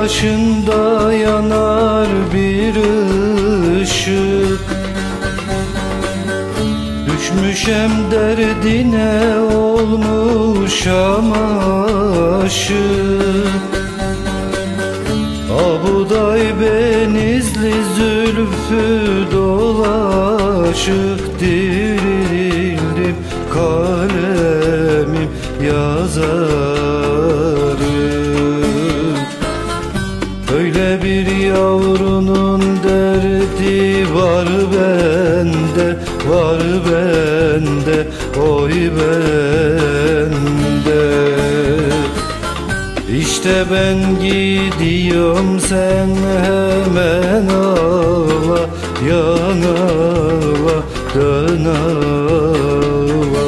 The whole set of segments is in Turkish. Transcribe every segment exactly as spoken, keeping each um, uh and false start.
başında yanar bir ışık. Düşmüşem derdine olmuşam aşık. Abuday benizli zülfü dolaşık, dirildim kalemim yazarım. Öyle bir yavrunun derdi var bende, var bende, oy bende. İşte ben gidiyorum, sen hemen ağla, yanala, dön ağla.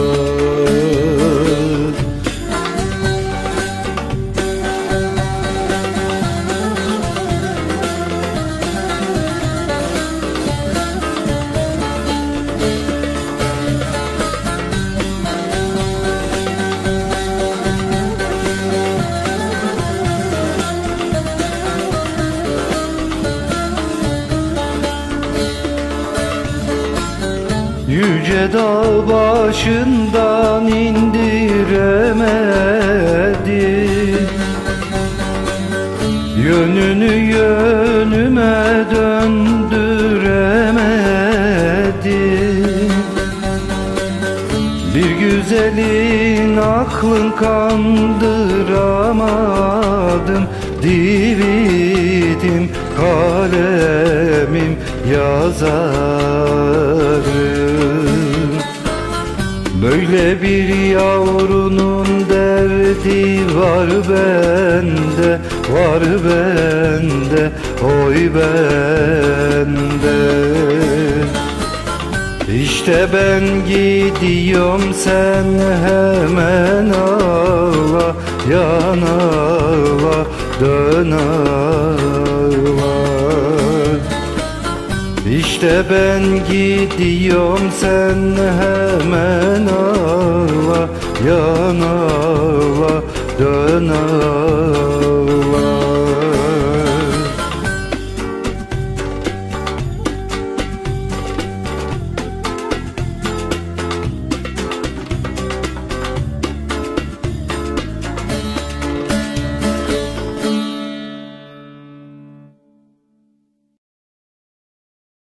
Yüce dağ başından indiremedi, yönünü yönüme döndüremedi. Bir güzelin aklın kandıramadım, dividim kalemim yazarım. Böyle bir yavrunun derdi var bende, var bende, oy bende. İşte ben gidiyorum, sen hemen ağla, yanala, dön ağla. İşte ben gidiyorum, sen hemen ağla, yanala, dön ağla.